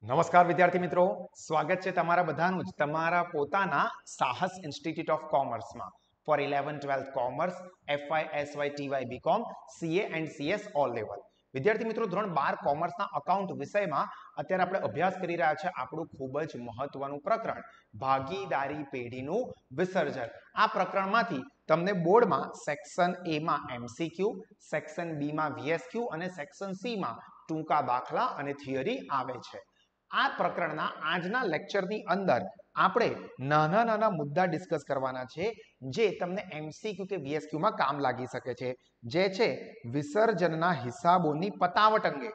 નમસ્કાર વિદ્યાર્થી મિત્રો, સ્વાગત છે તમારા બધાનું જ તમારા પોતાના સાહસ ઇન્સ્ટિટ્યૂટ ઓફ કોમર્સમાં for 11-12 commerce FY, SY, TY, BCom, CA and CS all level. વિદ્યાર્થી મિત્રો, ધોરણ 12 કોમર્સના અકાઉન્ટ વિષયમાં અત્યારે આપણે અભ્યાસ કરી રહ્યા છે આપણું ખૂબ જ મહત્વનું પ્રકરણ ભાગીદારી પેઢીનું વિસર્જન. આ પ્રકરણમાંથી તમને બોર્ડમાં સેક્શન A માં MCQ, સેક્શન B માં VSQ અને સેક્શન C માં ટૂંકા દાખલા અને થિયરી આવે છે. આ પ્રકરણના આજના લેક્ચરની અંદર આપણે નાના નાના મુદ્દા ડિસ્કસ કરવાના છે જે તમને MCQ કે VSQ માં કામ લાગી શકે છે, જે છે વિસર્જનના હિસાબોની પતાવટ અંગે.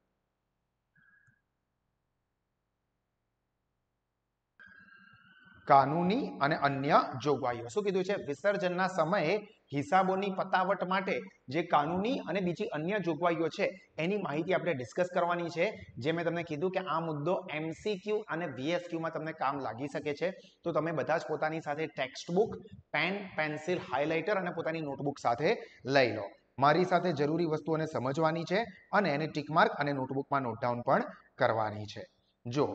કાનૂની અને અન્ય જોગવાઈઓ. શું કીધું છે? વિસર્જનના સમયે હિસાબોની પતાવટ માટે જે કાનૂની અને બીજી અન્ય જોગવાઈઓ છે એની માહિતી આપણે ડિસ્કસ કરવાની છે. જે મેં તમને કીધું કે આ મુદ્દો MCQ અને VSQ માં તમને કામ લાગી શકે છે, તો તમે બધા જ પોતાની સાથે text book, pen, pencil, highlighter અને પોતાની નોટબુક સાથે લઈ લો. મારી સાથે જરૂરી વસ્તુઓને સમજવાની છે અને એને ટિક માર્ક અને નોટબુકમાં નોટ ડાઉન પણ કરવાની છે. જો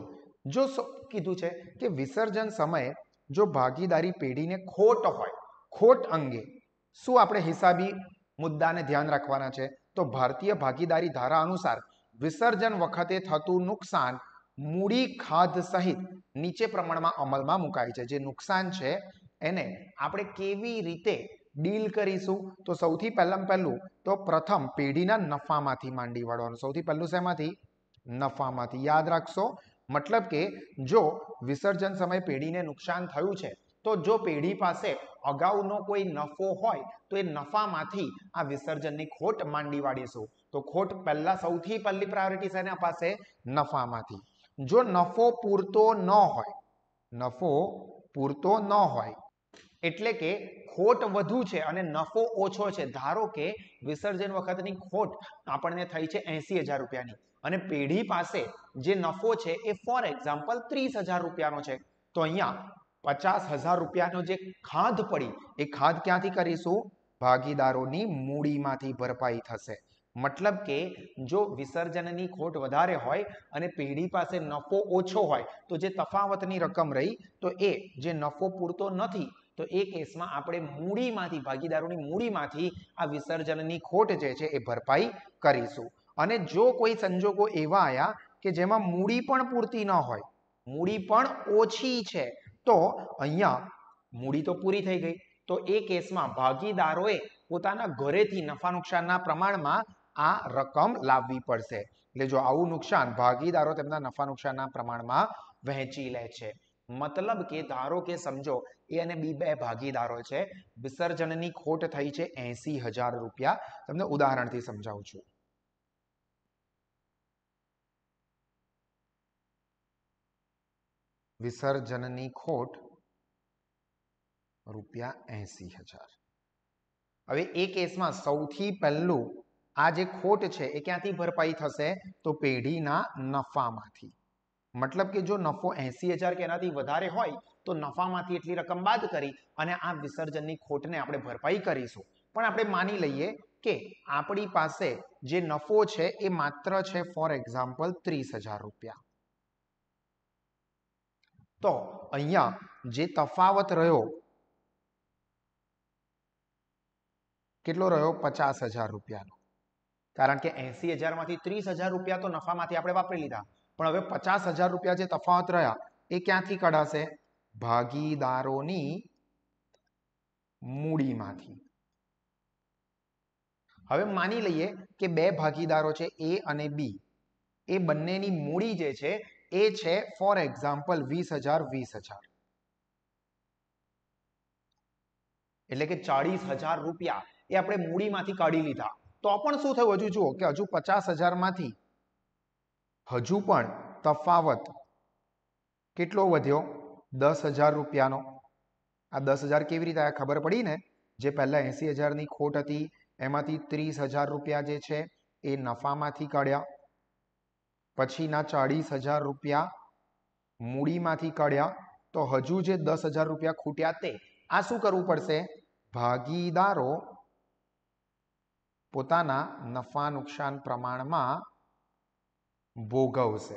કીધું છે કે વિસર્જન સમયે જો ભાગીદારી પેઢીને ખોટ હોય, ખોટ અંગે શું આપણે હિસાબી મુદ્દાને ધ્યાન રાખવાના છે? તો ભારતીય ભાગીદારી ધારા અનુસાર વિસર્જન વખતે થતું નુકસાન મૂડી ખાધ સહિત નીચે પ્રમાણમાં અમલમાં મુકાય છે. જે નુકસાન છે એને આપણે કેવી રીતે ડીલ કરીશું? તો સૌથી પહેલું તો પ્રથમ પેઢીના નફામાંથી માંડી વાળવાનું. સૌથી પહેલું શેમાંથી? નફામાંથી. યાદ રાખશો, મતલબ કે જો વિસર્જન સમયે પેઢીને નુકસાન થયું છે તો જો પેઢી પાસે અગાઉનો કોઈ નફો હોય તો એ નફામાંથી આ વિસર્જનની ખોટ માંડી વાળીશું. તો ખોટ પહેલા સૌથી પહેલી પ્રાયોરિટી છે એના પાસે નફામાંથી. જો નફો પૂરતો ન હોય, નફો પૂરતો ન હોય એટલે કે ખોટ વધુ છે અને નફો ઓછો છે. ધારો કે વિસર્જન વખતની ખોટ આપણને થઈ છે 80,000 રૂપિયાની અને પેઢી પાસે જે નફો છે એ ફોર એક્ઝામ્પલ 30,000 રૂપિયાનો છે, તો અહીંયા 50,000 રૂપિયાનો જે ખાધ પડી એ ખાધ ક્યાંથી કરીશું? ભાગીદારોની મૂડીમાંથી ભરપાઈ થશે. મતલબ કે જો વિસર્જનની ખોટ વધારે હોય અને પેઢી પાસે નફો ઓછો હોય તો જે તફાવતની રકમ રહી તો એ જે નફો પૂરતો નથી તો એ કેસમાં આપણે મૂડીમાંથી, ભાગીદારોની મૂડીમાંથી આ વિસર્જનની ખોટ જે છે એ ભરપાઈ કરીશું. અને જો કોઈ સંજોગો એવા આયા કે જેમાં મૂડી પણ પૂરતી ન હોય, મૂડી પણ ઓછી છે, તો અહીંયા મૂડી તો પૂરી થઈ ગઈ, તો એ કેસમાં ભાગીદારોએ પોતાના ઘરેથી નફા નુકસાનના પ્રમાણમાં આ રકમ લાવવી પડશે. એટલે જો આવું નુકસાન ભાગીદારો તેમના નફા નુકસાનના પ્રમાણમાં વહેંચી લે છે. મતલબ કે ધારો કે સમજો એ અને બી બે ભાગીદારો છે, વિસર્જનની ખોટ થઈ છે 80,000 રૂપિયા. તમને ઉદાહરણથી સમજાવું છું. વિસર્જનની ખોટ રૂપિયા 80,000. હવે એ કેસમાં સૌથી પહેલું આ જે ખોટ છે એ ક્યાંથી ભરપાઈ થશે? તો પેઢીના નફામાંથી. મતલબ કે જો નફો 80,000 કે એનાથી વધારે હોય તો નફામાંથી એટલી રકમ બાદ કરી અને આ વિસર્જનની ખોટને આપણે ભરપાઈ કરીશું. પણ આપણે માની લઈએ કે આપણી પાસે જે નફો છે એ માત્ર છે ફોર એક્ઝામ્પલ 30,000 રૂપિયા. તો અહીંયા જે તફાવત રહ્યો કેટલો રહ્યો? 50,000 રૂપિયાનો. કારણ કે 80,000 માંથી 30,000 રૂપિયા તો નફામાંથી આપણે વાપરી લીધા, પણ હવે 50,000 રૂપિયા જે તફાવત રહ્યા એ ક્યાંથી કઢાશે? ભાગીદારોની મૂડીમાંથી. હવે માની લઈએ કે બે ભાગીદારો છે A અને B, એ બંનેની મૂડી જે છે એ છે ફોર એક્ઝામ્પલ 20,000. એટલે કે 40,000 રૂપિયા એ આપણે મૂડીમાંથી કાઢી લીધા. તો પણ શું થયું? હજુ જુઓ કે હજુ 50,000 માંથી હજુ પણ તફાવત કેટલો વધ્યો? 10,000 રૂપિયાનો. આ 10,000 કેવી રીતે આયા? ખબર પડી ને? જે પહેલા 80,000 ની ખોટ હતી એમાંથી 30,000 રૂપિયા જે છે એ નફામાંથી કાઢ્યા, પછીના 40,000 રૂપિયા મૂડીમાંથી કાઢ્યા, તો હજુ જે 10,000 રૂપિયા ખૂટ્યા તે આ શું કરવું પડશે? ભાગીદારો પોતાના નફા નુકસાન પ્રમાણમાં ભોગવશે.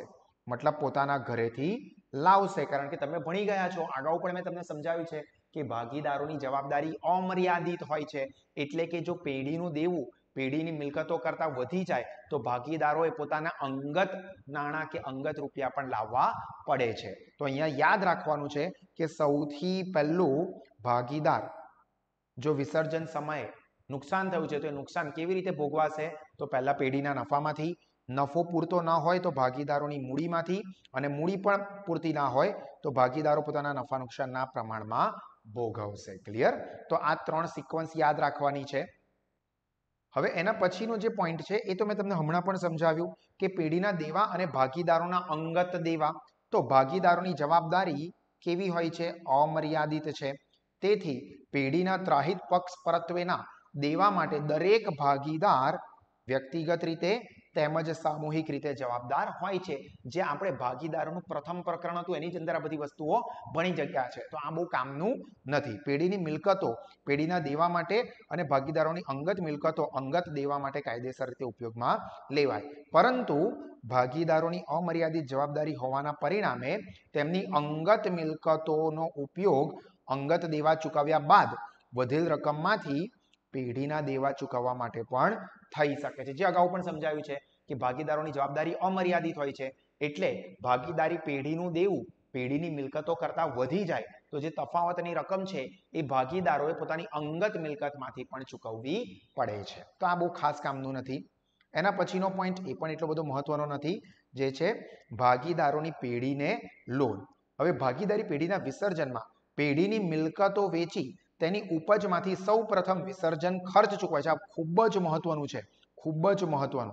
મતલબ પોતાના ઘરેથી લાવશે, કારણ કે તમે ભણી ગયા છો, અગાઉ પણ મેં તમને સમજાવ્યું છે કે ભાગીદારોની જવાબદારી અમર્યાદિત હોય છે. એટલે કે જો પેઢીનું દેવું પેઢીની મિલકતો કરતા વધી જાય તો ભાગીદારોએ પોતાના અંગત નાણાં કે અંગત રૂપિયા પણ લાવવા પડે છે. તો અહીંયા યાદ રાખવાનું છે કે સૌથી પહેલું ભાગીદાર જો વિસર્જન સમયે નુકસાન થયું છે તો એ નુકસાન કેવી રીતે ભોગવાશે? તો પહેલા પેઢીના નફામાંથી, નફો પૂરતો ન હોય તો ભાગીદારોની મૂડીમાંથી, અને મૂડી પણ પૂરતી ના હોય તો ભાગીદારો પોતાના નફા નુકસાનના પ્રમાણમાં ભોગવશે. ક્લિયર? તો આ 3 સિક્વન્સ યાદ રાખવાની છે. હવે એના પછીનો જે પોઈન્ટ છે એ તો મેં તમને હમણાં પણ સમજાવ્યું કે પેઢીના દેવા અને ભાગીદારોના અંગત દેવા. તો ભાગીદારોની જવાબદારી કેવી હોય છે? અમર્યાદિત છે. તેથી પેઢીના ત્રાહિત પક્ષ પરત્વેના દેવા માટે દરેક ભાગીદાર વ્યક્તિગત રીતે તેમજ સામૂહિક રીતે જવાબદાર હોય છે. જે આપણે ભાગીદારોનું પ્રથમ પ્રકરણ હતું એની જ અંદર આ બધી વસ્તુઓ ભણી જગ્યા છે. તો આ બહુ કામનું નથી. પેઢીની મિલકતો પેઢીના દેવા માટે અને ભાગીદારોની અંગત મિલકતો અંગત દેવા માટે કાયદેસર રીતે ઉપયોગમાં લેવાય. પરંતુ ભાગીદારોની અમર્યાદિત જવાબદારી હોવાના પરિણામે તેમની અંગત મિલકતોનો ઉપયોગ અંગત દેવા ચૂકવ્યા બાદ વધેલ રકમમાંથી પેઢીના દેવા ચૂકવવા માટે પણ થઈ શકે છે. જે અગાઉ પણ સમજાવ્યું છે કે ભાગીદારોની જવાબદારી અમર્યાદિત હોય છે. એટલે ભાગીદારી પેઢીનું દેવું પેઢીની મિલકતો કરતા વધી જાય તો જે તફાવતની રકમ છે એ ભાગીદારોએ પોતાની અંગત મિલકતમાંથી પણ ચૂકવવી પડે છે. તો આ બહુ ખાસ કામનું નથી. એના પછીનો પોઈન્ટ એ પણ એટલો બધો મહત્વનો નથી, જે છે ભાગીદારોની પેઢીને લોન. હવે ભાગીદારી પેઢીના વિસર્જનમાં પેઢીની મિલકતો વેચી તેની ઉપજમાંથી સૌ પ્રથમ વિસર્જન ખર્ચ ચૂકવાય છે. આ ખૂબ જ મહત્વનું છે, ખૂબ જ મહત્વનું.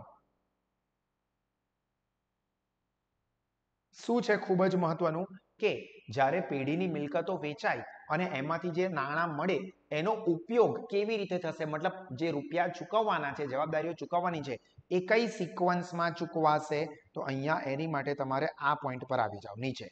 શું છે ખૂબ જ મહત્વનું? કે જ્યારે પેઢીની મિલકતો વેચાય અને એમાંથી જે નાણાં મળે એનો ઉપયોગ કેવી રીતે થશે? મતલબ જે રૂપિયા ચૂકવવાના છે, જવાબદારીઓ ચૂકવવાની છે, એ કઈ સિક્વન્સમાં ચૂકવાશે? તો અહીંયા એની માટે તમારે આ પોઈન્ટ પર આવી જાઓ નીચે.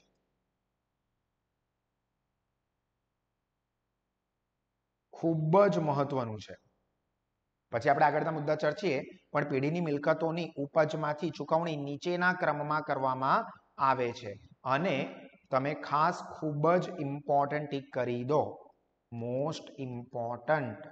ખૂબ જ મહત્વનું છે. પછી આપણે આગળના મુદ્દા ચર્ચીએ, પણ પેઢીની મિલકતોની ઉપજમાંથી ચૂકવણી નીચેના ક્રમમાં કરવામાં આવે છે. અને તમે ખાસ ખૂબ જ ઇમ્પોર્ટન્ટ ટીક કરી દો, મોસ્ટ ઇમ્પોર્ટન્ટ.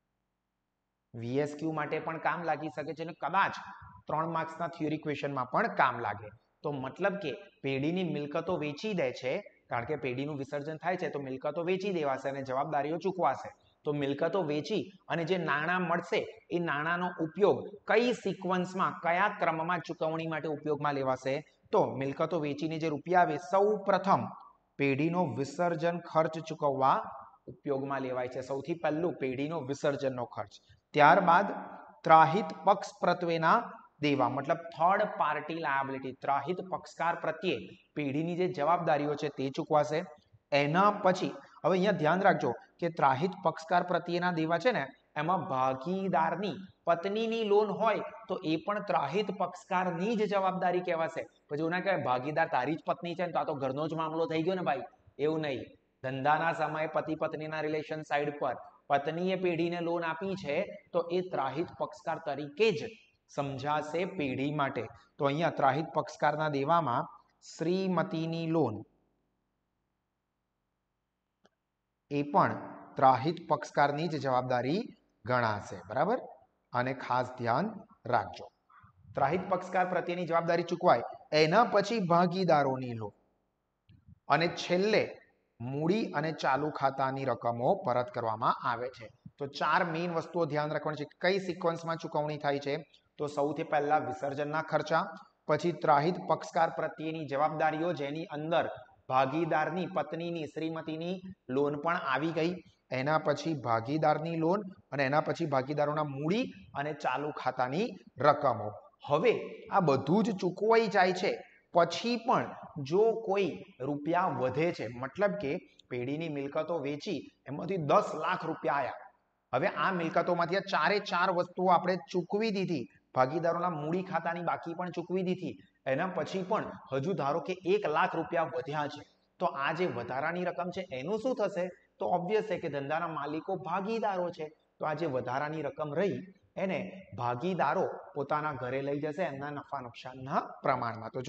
VSQ માટે પણ કામ લાગી શકે છે અને કદાચ 3 માર્ક્સના થિયરી ક્વેશ્ચનમાં પણ કામ લાગે. તો મતલબ કે પેઢીની મિલકતો વેચી દે છે, કારણ કે પેઢીનું વિસર્જન થાય છે તો મિલકતો વેચી દેવાશે અને જવાબદારીઓ ચૂકવાશે. તો મિલકતો વેચી અને જે નાણાં મળશે એ નાણાંનો ઉપયોગ કઈ સિક્વન્સમાં કયા ક્રમમાં ચૂકવણી માટે ઉપયોગમાં લેવાશે? તો મિલકતો વેચીને જે રૂપિયા આવે સૌ પ્રથમ પેઢીનો વિસર્જન ખર્ચ ચૂકવવા ઉપયોગમાં લેવાય છે. સૌથી પહેલું પેઢીનો વિસર્જનનો ખર્ચ, ત્યારબાદ ત્રાહિત પક્ષ પ્રત્વેના દેવા, મતલબ થર્ડ પાર્ટી લાયબિલિટી, ત્રાહિત પક્ષકાર પ્રત્યે પેઢીની જે જવાબદારીઓ છે તે ચૂકવાશે. એના પછી હવે અહીંયા ધ્યાન રાખજો કે ત્રાહિત પક્ષકાર પ્રત્યેના દેવા છે ને, એમાં ભાગીદારની પત્નીની લોન હોય તો એ પણ ત્રાહિત પક્ષકારની જ જવાબદારી કહેવાશે. પછી એવું ના કહેવાય ભાગીદાર તારી જ પત્ની છે ને તો આ તો ઘરનો જ મામલો થઈ ગયો ને ભાઈ, એવું નહીં. ધંધાના સમયે પતિ પત્નીના રિલેશન સાઈડ પર પત્નીએ પેઢીને લોન આપી છે તો એ ત્રાહિત પક્ષકાર તરીકે જ સમજાશે પેઢી માટે. તો અહીંયા ત્રાહિત પક્ષકારના દેવામાં શ્રીમતીની લોન એ પણ ત્રાહિત પક્ષકારની જ જવાબદારી ગણાશે. બરાબર? અને ખાસ ધ્યાન રાખજો, ત્રાહિત પક્ષકાર પ્રત્યેની જવાબદારી ચૂકવાય, એના પછી ભાગીદારોની લોન, અને છેલ્લે મૂડી અને ચાલુ ખાતાની રકમો પરત કરવામાં આવે છે. તો 4 મેઇન વસ્તુઓ ધ્યાન રાખવાની છે. કઈ સિક્વન્સમાં ચૂકવણી થાય છે? તો સૌથી પહેલા વિસર્જનના ખર્ચા, પછી ત્રાહિત પક્ષકાર પ્રત્યેની જવાબદારીઓ જેની અંદર ભાગીદારની પત્નીની શ્રીમતીની લોન પણ આવી ગઈ, એના પછી ભાગીદારની લોન, અને એના પછી ભાગીદારોના મૂડી અને ચાલુ ખાતાની રકમો. હવે આ બધું જ ચૂકવાઈ જાય છે પછી પણ જો કોઈ રૂપિયા વધે છે, મતલબ કે પેઢીની મિલકતો વેચી એમાંથી 10 લાખ રૂપિયા આવ્યા, હવે આ મિલકતોમાંથી આ ચારે ચાર વસ્તુઓ આપણે ચૂકવી દીધી, ભાગીદારોના મૂડી ખાતાની બાકી પણ ચૂકવી દીધી, એના પછી પણ હજુ ધારો કે 1 લાખ રૂપિયા વધ્યા છે, તો આ જે વધારાની રકમ છે એનું શું થશે? તો ઓબ્વિયસ છે કે ધંધાના માલિકો ભાગીદારો છે, તો આ જે વધારાની રકમ રહી એને ભાગીદારો પોતાના ઘરે લઈ જશે એમના નફા નુકસાનના પ્રમાણમાં. તો જો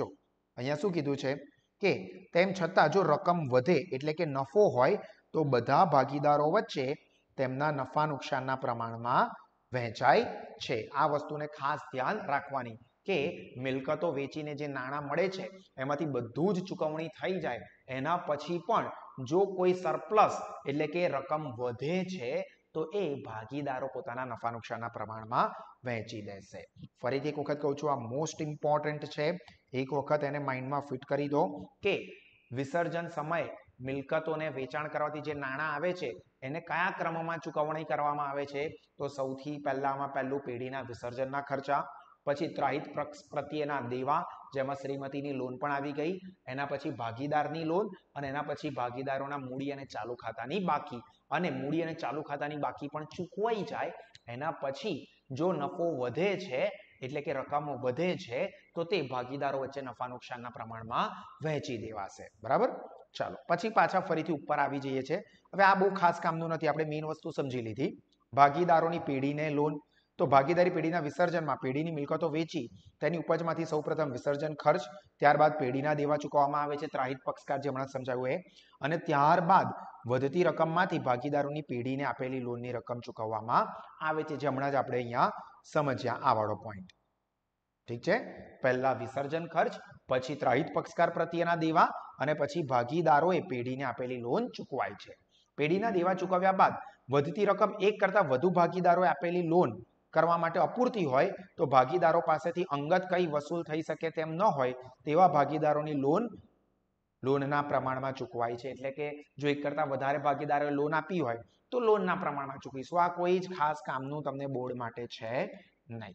અહીંયા શું કીધું છે કે તેમ છતાં જો રકમ વધે એટલે કે નફો હોય તો બધા ભાગીદારો વચ્ચે તેમના નફા નુકસાનના પ્રમાણમાં વહેંચાય છે. આ વસ્તુને ખાસ ધ્યાન રાખવાની કે મિલકતો વેચીને જે નાણાં મળે છે એમાંથી બધું જ ચૂકવણી થઈ જાય એના પછી પણ જો કોઈ સરપ્લસ એટલે કે રકમ વધે છે તો એ ભાગીદારો પોતાના નફા નુકસાનના પ્રમાણમાં વહેંચી દેશે. ફરીથી એક વખત કહું છું, આ મોસ્ટ ઇમ્પોર્ટન્ટ છે. એક વખત એને માઇન્ડમાં ફિટ કરી દો કે વિસર્જન સમયે મિલકતોને વેચાણ કરવાથી જે નાણાં આવે છે એને કયા ક્રમમાં ચૂકવણી કરવામાં આવે છે. તો સૌથી પહેલું પેઢીના વિસર્જનના ખર્ચા, પછી ત્રાહિત પ્રત્યેના દેવા જેમાં શ્રીમતીની લોન પણ આવી ગઈ, એના પછી ભાગીદારની લોન અને એના પછી ભાગીદારોના મૂડી અને ચાલુ ખાતાની બાકી, અને મૂડી અને ચાલુ ખાતાની બાકી પણ ચૂકવાઈ જાય એના પછી જો નફો વધે છે એટલે કે રકમ વધે છે તો તે ભાગીદારો વચ્ચે નફા નુકસાનના પ્રમાણમાં વહેંચી દેવાશે. બરાબર? ચાલો પછી પાછા ફરીથી ઉપર આવી જઈએ છે. હવે આ બહુ ખાસ કામનું નથી, આપણે મેઇન વસ્તુ સમજી લીધી. ભાગીદારોની પેઢીને લોન, તો ભાગીદારી પેઢીના વિસર્જનમાં પેઢીની મિલકતો વેચી તેની ઉપજમાંથી સૌપ્રથમ વિસર્જન ખર્ચ, ત્યારબાદ પેઢીના દેવા ચૂકવવામાં આવે છે, ત્રાહિત પક્ષકાર જે હમણાં સમજાવ્યું એ, અને ત્યારબાદ વધતી રકમમાંથી ભાગીદારોની પેઢીને આપેલી લોનની રકમ ચૂકવવામાં આવે છે, જે હમણાં જ આપણે અહીંયા સમજ્યા આ વાળો પોઈન્ટ. ઠીક છે? પહેલા વિસર્જન ખર્ચ, પછી ત્રાહિત પક્ષકાર પ્રત્યેના દેવા અને પછી ભાગીદારોએ પેઢીને આપેલી લોન ચૂકવાય છે. પેઢીના દેવા ચૂકવ્યા બાદ વધતી રકમ એક કરતાં વધુ ભાગીદારોએ આપેલી લોન કરવા માટે અપૂરતી હોય તો ભાગીદારો પાસેથી અંગત કઈ વસૂલ થઈ શકે તેમ ન હોય તેવા ભાગીદારોની લોનના પ્રમાણમાં ચૂકવાય છે. એટલે કે જો એક કરતાં વધારે ભાગીદારોએ લોન આપી હોય તો લોનના પ્રમાણમાં ચૂકવીશું. આ કોઈ જ ખાસ કામનું તમને બોર્ડ માટે છે નહીં.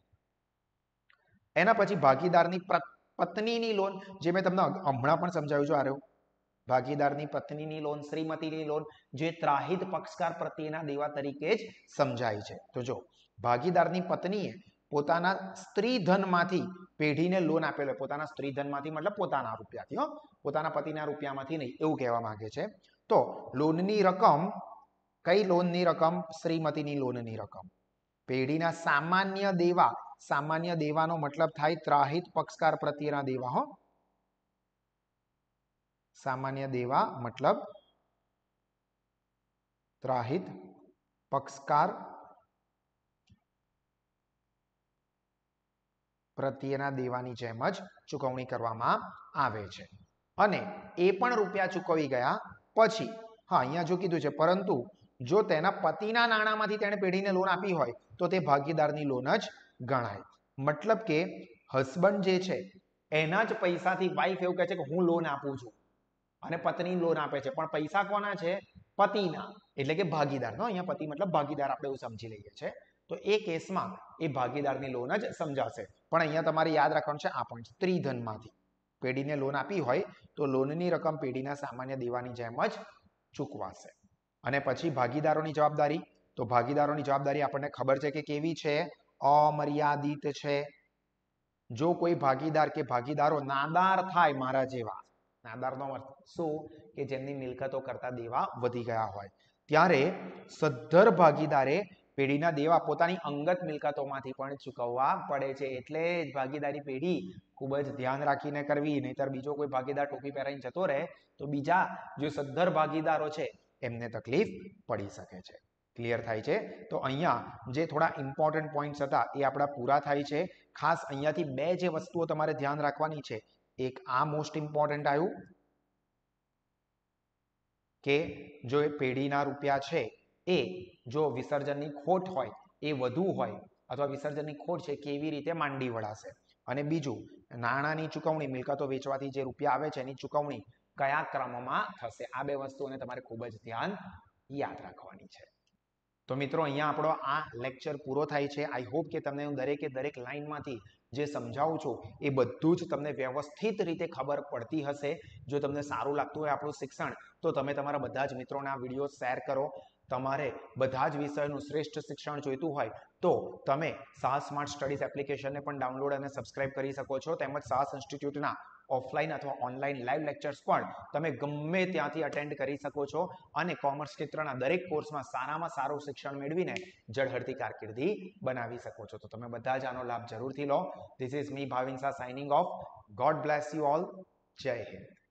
એના પછી ભાગીદારની પત્નીની લોન, જે મેં તમને હમણાં પણ સમજાવ્યું છે. આ ભાગીદારની પત્નીની લોન, શ્રીમતીની લોન, જે ત્રાહિત પક્ષકાર પ્રત્યેના દેવા તરીકે જ સમજાય છે. તો જો ભાગીદારની પત્નીએ પોતાના સ્ત્રી ધનમાંથી પેઢીને લોન આપેલો, પોતાના સ્ત્રી ધનમાંથી મતલબ પોતાના રૂપિયાથી, પોતાના પતિના રૂપિયામાંથી નહીં, એવું કહેવા માંગે છે. તો લોનની રકમ, કઈ લોનની રકમ? શ્રીમતીની લોનની રકમ. પેઢીના સામાન્ય દેવાનો મતલબ થાય ત્રાહિત પક્ષકાર પ્રત્યેના દેવા. સામાન્ય દેવા મતલબ ત્રાહિત પક્ષકાર પ્રત્યેના દેવાની જેમ જ ચૂકવણી કરવામાં આવે છે. અને એ પણ રૂપિયા ચૂકવી ગયા પછી, અહીંયા જો કીધું છે, પરંતુ જો તેના પતિના નાણાંમાંથી તેણે પેઢીને લોન આપી હોય તો તે ભાગીદારની લોન જ ગણાય. મતલબ કે હસબન્ડ જે છે એના જ પૈસાથી વાઈફ એવું કહે છે કે હું લોન આપું છું અને પત્ની લોન આપે છે, પણ પૈસા કોના છે? પતિના, એટલે કે ભાગીદારનો. અહીંયા પતિ મતલબ ભાગીદાર આપણે એવું સમજી લઈએ છીએ. તો એ કેસમાં એ ભાગીદારની લોન જ સમજાશે. પણ અહીંયા તમારે યાદ રાખવાનું છે આ પોઈન્ટ, સ્ત્રી ધનમાંથી પેઢીને લોન આપી હોય તો લોનની રકમ પેઢીના સામાન્ય દેવાની જેમ જ ચૂકવાશે. અને પછી ભાગીદારોની જવાબદારી, તો ભાગીદારોની જવાબદારી આપણને ખબર છે કે કેવી છે? અમર્યાદિત છે. જો કોઈ ભાગીદાર કે ભાગીદારો નાદાર થાય, મારા જેવા, નાદારનો અર્થ શું? કે જેમની મિલકતો કરતા દેવા વધી ગયા હોય, ત્યારે સદ્ધર ભાગીદારે પેઢીના દેવા પોતાની અંગત મિલકતોમાંથી પણ ચૂકવવા પડે છે. એટલે જ ભાગીદારી પેઢી ખૂબ જ ધ્યાન રાખીને કરવી, નહીતર બીજો કોઈ ભાગીદાર ટોપી પહેરાઈને જતો રહે તો બીજા જે સદ્ધર ભાગીદારો છે એમને તકલીફ પડી શકે છે. ક્લિયર થાય છે? તો અહીંયા જે થોડા ઇમ્પોર્ટન્ટ પોઈન્ટ્સ હતા એ આપણા પૂરા થાય છે. ખાસ અહીંયાથી બે જે વસ્તુઓ તમારે ધ્યાન રાખવાની છે, એક આ મોસ્ટ ઇમ્પોર્ટન્ટ આવ્યું કે જો એ પેઢીના રૂપિયા છે એ જો વિસર્જનની ખોટ હોય, એ વધુ હોય અથવા વિસર્જનની ખોટ છે કેવી રીતે માંડી વળાશે. અને બીજું, નાણાંની ચૂકવણી, મિલકતો વેચવાથી જે રૂપિયા આવે છે એની ચૂકવણી કયા ક્રમમાં થશે. આ બે વસ્તુઓને તમારે ખૂબ જ ધ્યાન યાદ રાખવાની છે. તો મિત્રો અહીંયા આપણો આ લેક્ચર પૂરો થાય છે. આઈ હોપ કે તમને હું દરેક લાઈનમાંથી જે સમજાવું છું એ બધું જ તમને વ્યવસ્થિત રીતે ખબર પડતી હશે. જો તમને સારું લાગતું હોય આપણું શિક્ષણ તો તમે તમારા બધા જ મિત્રોને આ વિડીયો શેર કરો. તમારે બધા જ વિષયનું શ્રેષ્ઠ શિક્ષણ જોઈતું હોય તો તમે સાહસ સ્માર્ટ સ્ટડીઝ એપ્લિકેશનને પણ ડાઉનલોડ અને સબસ્ક્રાઇબ કરી શકો છો. તેમજ સાહસ ઇન્સ્ટિટ્યૂટના ઓફલાઈન અથવા ઓનલાઈન લાઈવ લેક્ચર્સ પણ તમે ગમે ત્યાંથી અટેન્ડ કરી શકો છો અને કોમર્સ ક્ષેત્રના દરેક કોર્સમાં સારામાં સારું શિક્ષણ મેળવીને ઝળહળતી કારકિર્દી બનાવી શકો છો. તો તમે બધા જ આનો લાભ જરૂરથી લો. This is me Bhavin Shah signing off. God bless you all. Jai Hind.